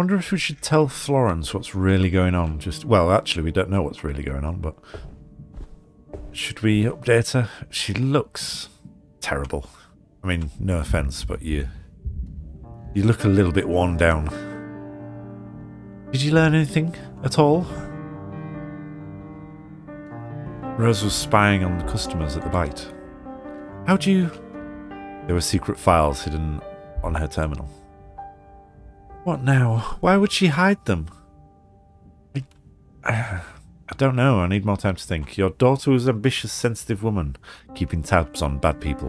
wonder if we should tell Florence what's really going on. Well, actually, we don't know what's really going on, but should we update her? She looks terrible. I mean, no offense, but you look a little bit worn down. Did you learn anything at all? Rose was spying on the customers at the Bite. How'd you... There were secret files hidden on her terminal. What now? Why would she hide them? I don't know. I need more time to think. Your daughter was an ambitious, sensitive woman, keeping tabs on bad people.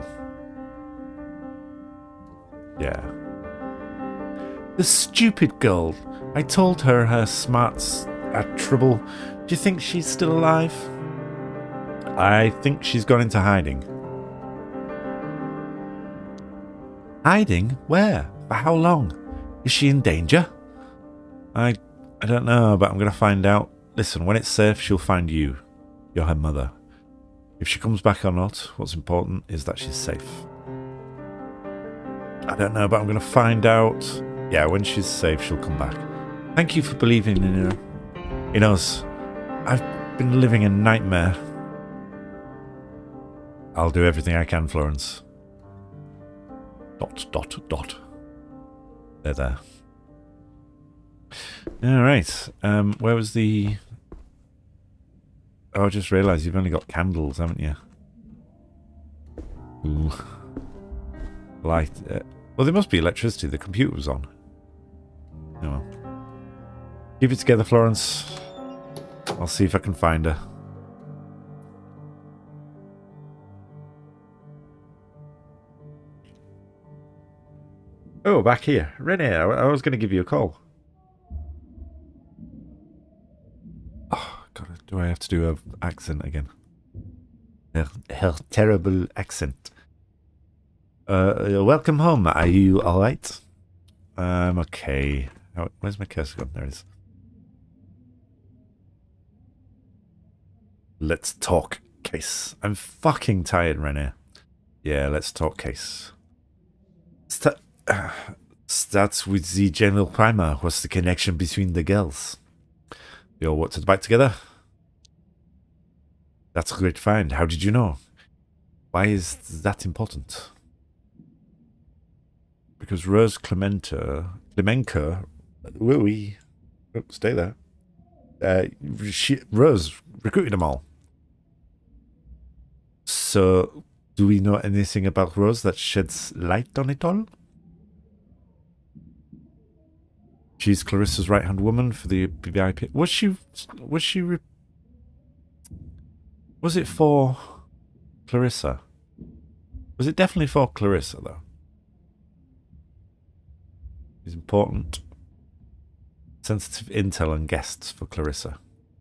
Yeah. The stupid girl. I told her smarts had trouble. Do you think she's still alive? I think she's gone into hiding. Hiding? Where? For how long? Is she in danger? I don't know, but I'm going to find out. Listen, when it's safe, she'll find you. You're her mother. If she comes back or not, what's important is that she's safe. I don't know, but I'm going to find out. Yeah, when she's safe, she'll come back. Thank you for believing in her. In us. I've been living a nightmare. I'll do everything I can, Florence. ... There. Alright. Where was the... Oh, I just realised you've only got candles, haven't you? Ooh. Light. Well, there must be electricity. The computer was on. Oh well. Keep it together, Florence. I'll see if I can find her. Oh, back here. Renee, I was going to give you a call. Oh, God, do I have to do an accent again? Her terrible accent. Welcome home. Are you alright? Okay. Where's my cursor gone? There it is. Let's talk case. I'm fucking tired, Renee. Yeah, let's talk case. Starts with the general primer. What's the connection between the girls? You all worked at the Bite together? That's a great find. How did you know? Why is that important? Because Rose Clemenco, stay there. Rose recruited them all. So, do we know anything about Rose that sheds light on it all? She's Clarissa's right-hand woman for the VIP. Was it for Clarissa? Was it definitely for Clarissa, though? It's important. Sensitive intel and guests for Clarissa.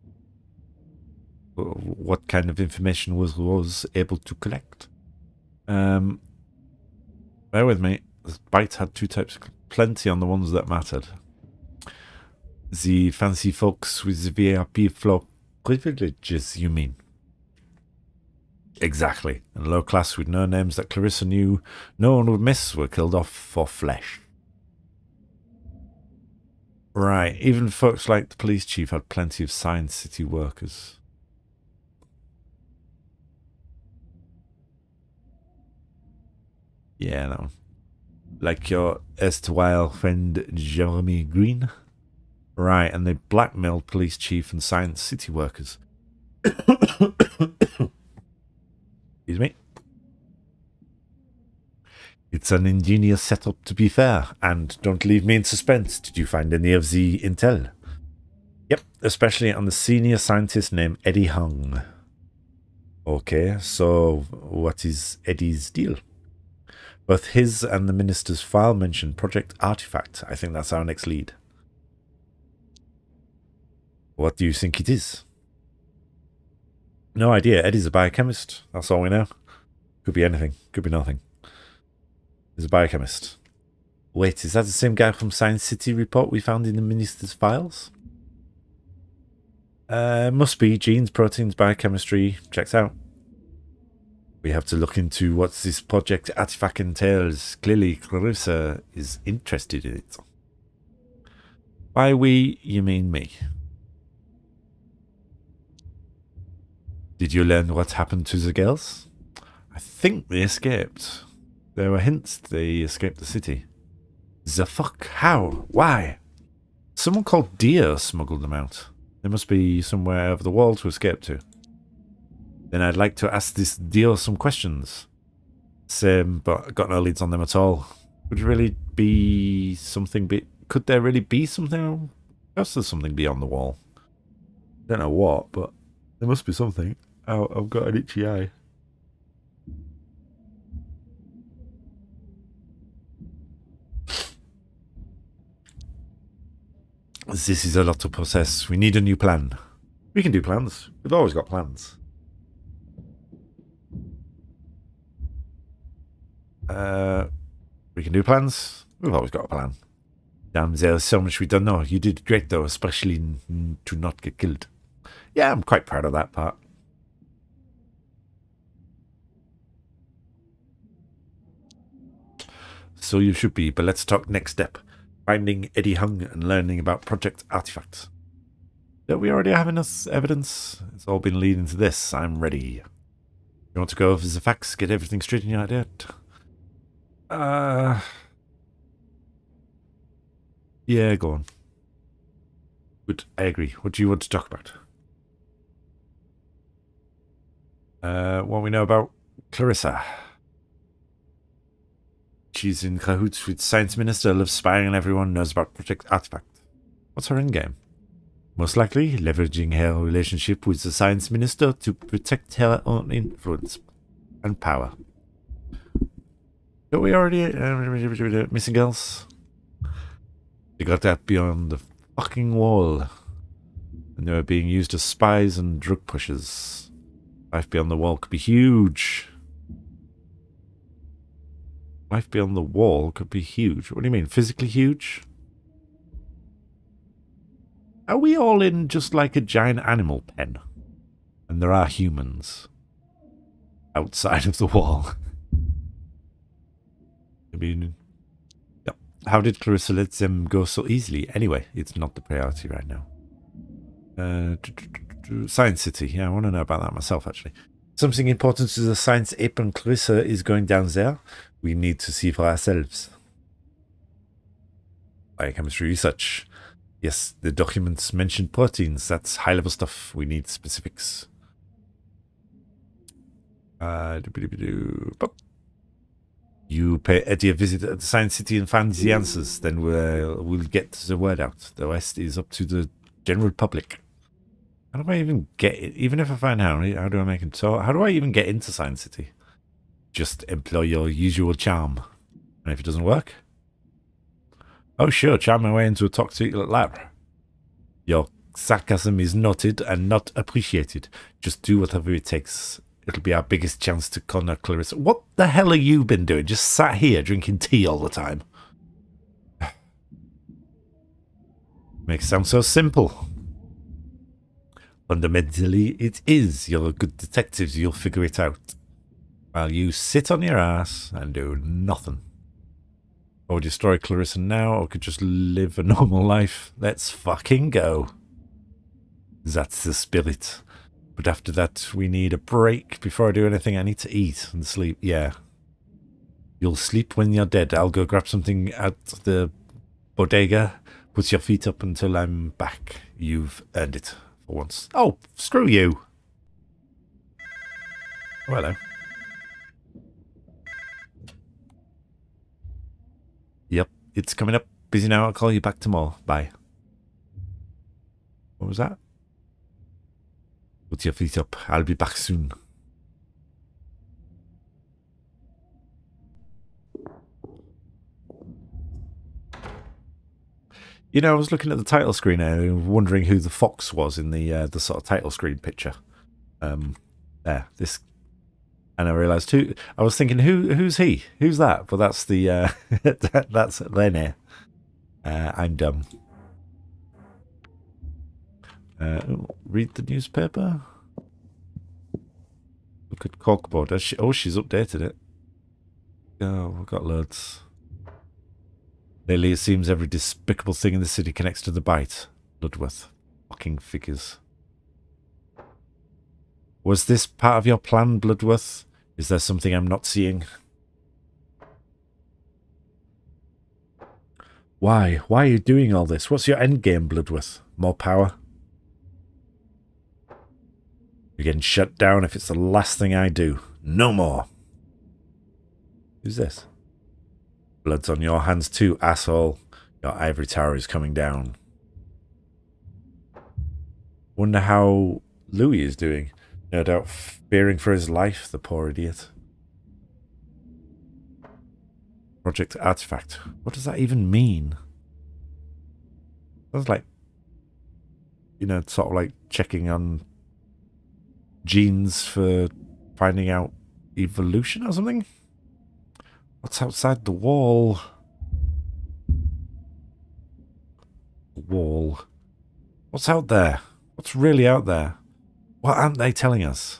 What kind of information was Rose able to collect? Bear with me. The Bite had two types. Plenty on the ones that mattered. The fancy folks with the VIP floor privileges, you mean? Exactly. And low class with no names that Clarissa knew no one would miss were killed off for flesh. Right. Even folks like the police chief had plenty of Science City workers. Yeah, no. Like your erstwhile friend Jeremy Green. Right, and they blackmailed police chief and Science City workers. Excuse me. It's an ingenious setup, to be fair, and don't leave me in suspense. Did you find any of the intel? Yep, especially on the senior scientist named Eddie Hung. Okay, so what is Eddie's deal? Both his and the minister's file mention Project Artifact. I think that's our next lead. What do you think it is? No idea. Eddie's a biochemist. That's all we know. Could be anything. Could be nothing. He's a biochemist. Wait, is that the same guy from Science City report we found in the minister's files? Must be. Genes, proteins, biochemistry. Checks out. We have to look into what this Project Artifact entails. Clearly, Clarissa is interested in it. By we, you mean me. Did you learn what happened to the girls? I think they escaped. There were hints they escaped the city. The fuck? How? Why? Someone called Deer smuggled them out. They must be somewhere over the wall to escape to. Then I'd like to ask this Deer some questions. Same, but I got no leads on them at all. Could really be something? Could there really be something? Perhaps there's something beyond the wall. Don't know what, but there must be something. Oh, I've got an itchy eye. This is a lot to process. We need a new plan. We can do plans. We've always got plans. We can do plans. We've always got a plan. Damn, there's so much we don't know. You did great, though, especially to not get killed. Yeah, I'm quite proud of that part. So you should be, but let's talk next step. Finding Eddie Hung and learning about Project Artifact. Don't we already have enough evidence? It's all been leading to this. I'm ready. You want to go over the facts, get everything straight in your head? Yeah, go on. Good, I agree. What do you want to talk about? What we know about Clarissa. She's in cahoots with Science Minister, lives spying on everyone, knows about Project Artifact. What's her endgame? Most likely, leveraging her relationship with the Science Minister to protect her own influence and power. Don't we already... missing girls? They got that beyond the fucking wall. And they were being used as spies and drug pushers. Life beyond the wall could be huge. Life beyond the wall could be huge. What do you mean? Physically huge? Are we all in just like a giant animal pen? And there are humans outside of the wall. I mean, yeah. How did Clarissa let them go so easily? Anyway, it's not the priority right now. Science City. Yeah, I want to know about that myself, actually. Something important to the science ape and Clarissa is going down there. We need to see for ourselves. Biochemistry research. Yes, the documents mentioned proteins. That's high-level stuff. We need specifics. You pay Eddie a visit at the Science City and find the answers. Then we'll get the word out. The rest is up to the general public. How do I even get it? Even if I find Henry, how do I make him talk? How do I even get into Science City? Just employ your usual charm. And if it doesn't work? Oh sure, charm my way into a toxic lab. Your sarcasm is noted and not appreciated. Just do whatever it takes. It'll be our biggest chance to corner Clarissa. What the hell have you been doing? Just sat here drinking tea all the time. Makes it sound so simple. Fundamentally, it is. You're a good detective. You'll figure it out. While you sit on your ass and do nothing. Or destroy Clarissa now, or could just live a normal life. Let's fucking go. That's the spirit. But after that, we need a break. Before I do anything, I need to eat and sleep. Yeah. You'll sleep when you're dead. I'll go grab something at the bodega. Put your feet up until I'm back. You've earned it for once. Oh, screw you. Oh, hello. Yep, it's coming up. Busy now. I'll call you back tomorrow. Bye. What was that? Put your feet up. I'll be back soon. You know, I was looking at the title screen and wondering who the fox was in the sort of title screen picture. There, this, and I realised who. I was thinking, who's he? Who's that? But that's the that's Lene. I'm dumb. Read the newspaper. Look at corkboard. Oh, she's updated it. Oh, we've got loads. Lately, it seems every despicable thing in the city connects to the bite. Bloodworth. Fucking figures. Was this part of your plan, Bloodworth? Is there something I'm not seeing? Why? Why are you doing all this? What's your endgame, Bloodworth? More power? You're getting shut down if it's the last thing I do. No more. Who's this? Blood's on your hands too, asshole. Your ivory tower is coming down. Wonder how Louis is doing. No doubt fearing for his life, the poor idiot. Project Artifact. What does that even mean? Sounds like, you know, sort of like checking on genes for finding out evolution or something? What's outside the wall? Wall. What's out there? What's really out there? What aren't they telling us?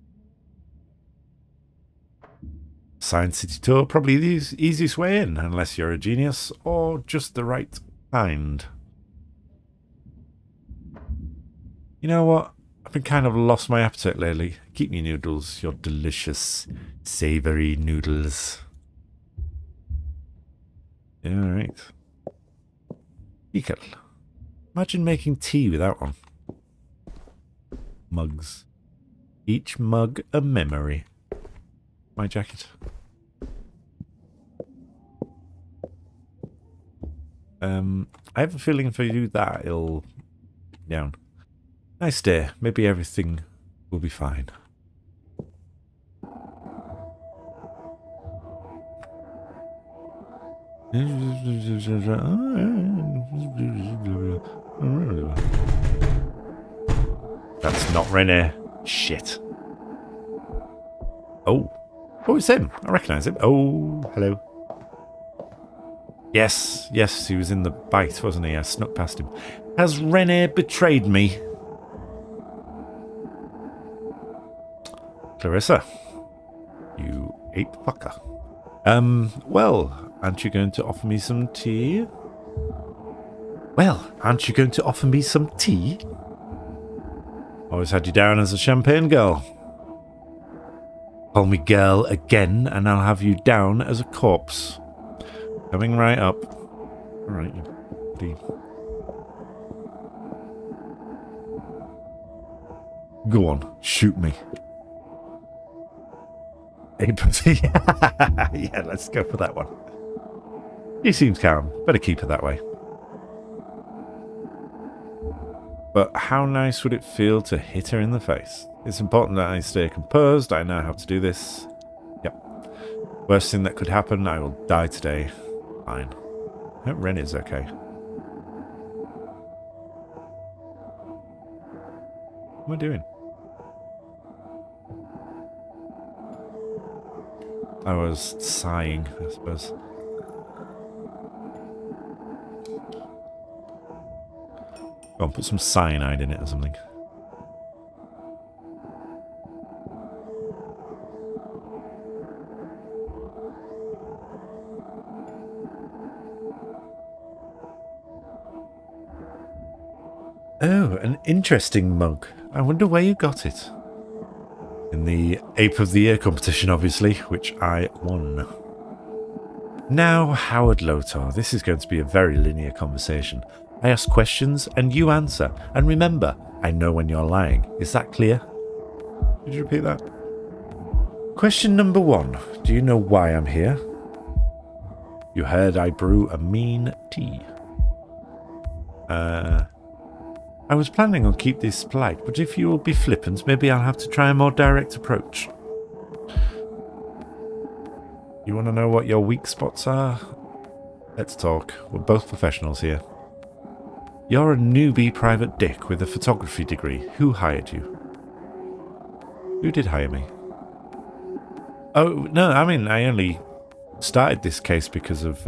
Science City Tour, probably the easiest way in, unless you're a genius or just the right kind. You know what? I've been kind of lost my appetite lately. Keep me noodles, your delicious, savoury noodles. Alright. Beaker. Imagine making tea with that one. Mugs. Each mug a memory. My jacket. I have a feeling if I do that, it'll down. Nice day. Maybe everything will be fine. That's not Rene. Shit. Oh. Oh, it's him. I recognise him. Oh, hello. Yes, yes, he was in the bite, wasn't he? I snuck past him. Has Rene betrayed me? Clarissa. You ape fucker. Well, aren't you going to offer me some tea? Well, aren't you going to offer me some tea? Always had you down as a champagne girl. Call me girl again, and I'll have you down as a corpse. Coming right up. Alright, you bloody... Go on, shoot me. Yeah, let's go for that one. He seems calm. Better keep it that way. But how nice would it feel to hit her in the face? It's important that I stay composed. I know how to do this. Yep. Worst thing that could happen, I will die today. Fine. I hope Ren is okay. What am I doing? I was sighing, I suppose. Go on, put some cyanide in it or something. Oh, an interesting mug. I wonder where you got it. In the Ape of the Year competition, obviously, which I won. Now, Howard Lotor, this is going to be a very linear conversation. I ask questions and you answer. And remember, I know when you're lying. Is that clear? Did you repeat that? Question number 1. Do you know why I'm here? You heard I brew a mean tea. I was planning on keep this polite, but if you will be flippant, maybe I'll have to try a more direct approach. You want to know what your weak spots are? Let's talk. We're both professionals here. You're a newbie private dick with a photography degree. Who hired you? Who did hire me? Oh, no, I mean, I only started this case because of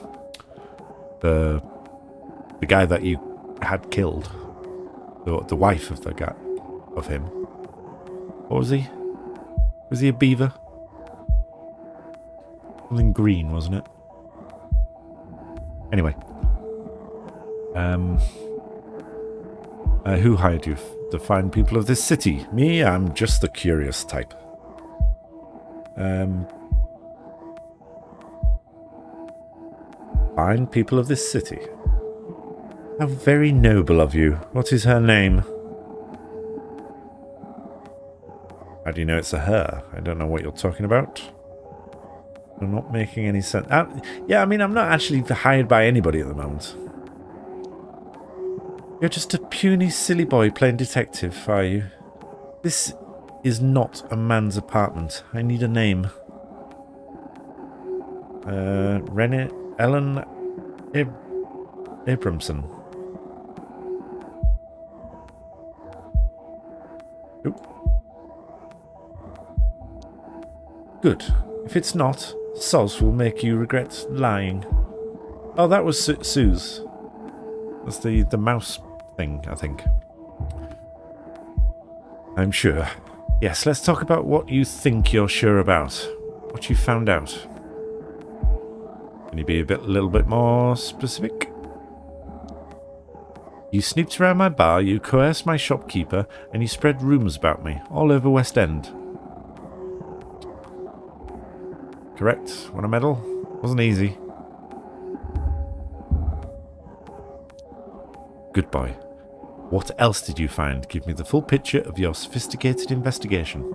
the guy that you had killed. The wife of the guy, of him. What was he? Was he a beaver? Something green, wasn't it? Anyway. Who hired you to find people of this city? Me? I'm just the curious type. Find people of this city. How very noble of you. What is her name? How do you know it's a her? I don't know what you're talking about. You're not making any sense. Yeah, I mean, I'm not actually hired by anybody at the moment. You're just a puny, silly boy playing detective, are you? This is not a man's apartment. I need a name. Ellen Abramson. Oop. Good. If it's not, Soz will make you regret lying. Oh, that was Suze. That's the mouse thing, I think. I'm sure. Yes, let's talk about what you think you're sure about. What you found out. Can you be a little bit more specific? You snooped around my bar, you coerced my shopkeeper, and you spread rumours about me all over West End. Correct? Want a medal? Wasn't easy. Good boy. What else did you find? Give me the full picture of your sophisticated investigation.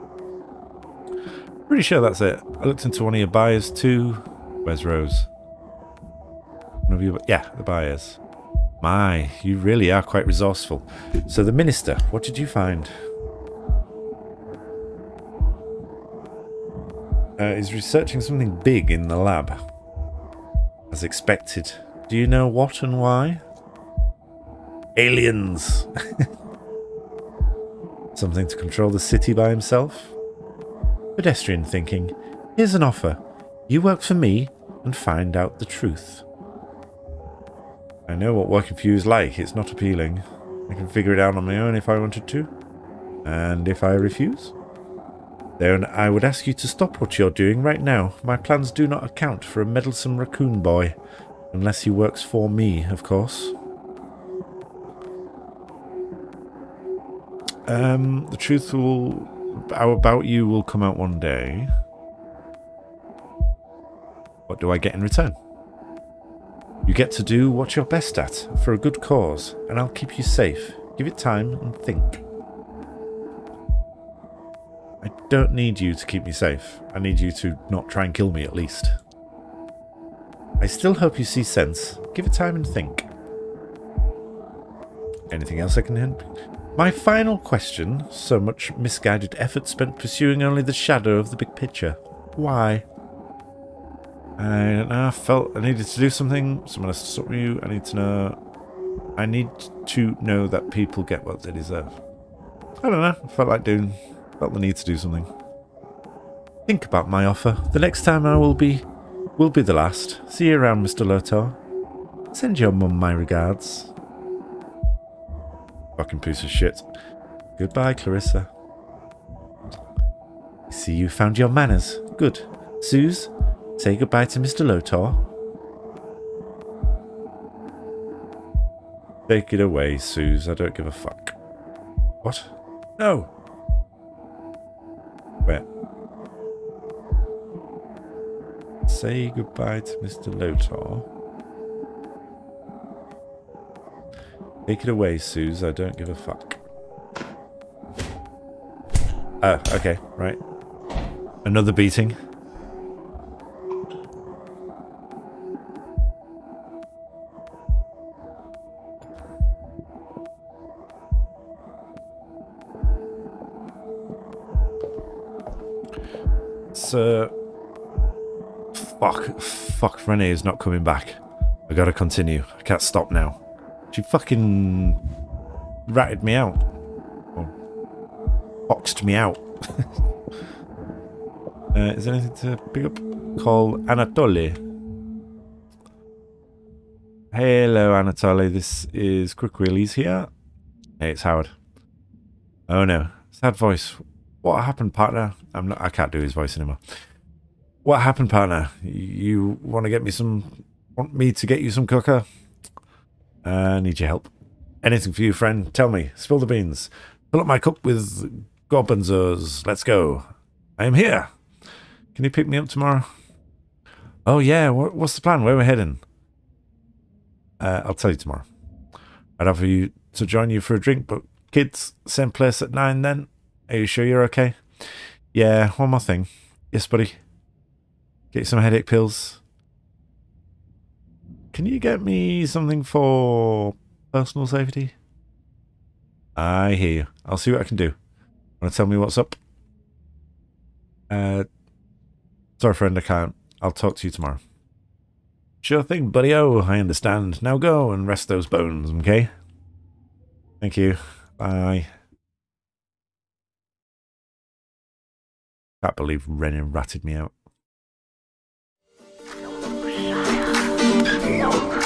Pretty sure that's it. I looked into one of your buyers too. Where's Rose? One of you? Yeah, the buyers. My, you really are quite resourceful. So the minister, what did you find? He's researching something big in the lab. As expected. Do you know what and why? Aliens! Something to control the city by himself? Pedestrian thinking. Here's an offer. You work for me and find out the truth. I know what working for you is like. It's not appealing. I can figure it out on my own if I wanted to. And if I refuse? Then I would ask you to stop what you're doing right now. My plans do not account for a meddlesome raccoon boy. Unless he works for me, of course. The truth about you will come out one day. What do I get in return? You get to do what you're best at, for a good cause, and I'll keep you safe. Give it time and think. I don't need you to keep me safe. I need you to not try and kill me, at least. I still hope you see sense. Give it time and think. Anything else I can help? My final question. So much misguided effort spent pursuing only the shadow of the big picture. Why? I don't know. I felt I needed to do something. Someone has to stop you. I need to know. I need to know that people get what they deserve. I don't know. I felt the need to do something. Think about my offer. The next time I will be the last. See you around, Mr. Lotor. Send your mum my regards. Fucking piece of shit. Goodbye, Clarissa. I see you found your manners. Good. Suze, say goodbye to Mr. Lotor. Take it away, Suze. I don't give a fuck. What? No! Where? Say goodbye to Mr. Lotor. Take it away, Suze. I don't give a fuck. Oh, okay, right. Another beating. So, fuck, Renee is not coming back. I gotta continue. I can't stop now. She fucking ratted me out. Or boxed me out. Is there anything to pick up? Call Anatoly. Hello, Anatoly. This is Quick Wheelies here. Hey, it's Howard. Oh no. Sad voice. What happened, partner? I can't do his voice anymore. What happened, partner? You want to get me some Want me to get you some cocoa? I need your help. Anything for you, friend. Tell me. Spill the beans. Fill up my cup with Gorbenzers. Let's go. I am here. Can you pick me up tomorrow? Oh, yeah. What's the plan? Where we're heading? I'll tell you tomorrow. I'd offer you to join you for a drink, but kids, same place at 9 then? Are you sure you're okay? Yeah, one more thing. Yes, buddy. Get you some headache pills. Can you get me something for personal safety? I hear you. I'll see what I can do. Want to tell me what's up? Sorry, friend, I can't. I'll talk to you tomorrow. Sure thing, buddy-o. I understand. Now go and rest those bones, okay? Thank you. Bye. Can't believe Renan ratted me out.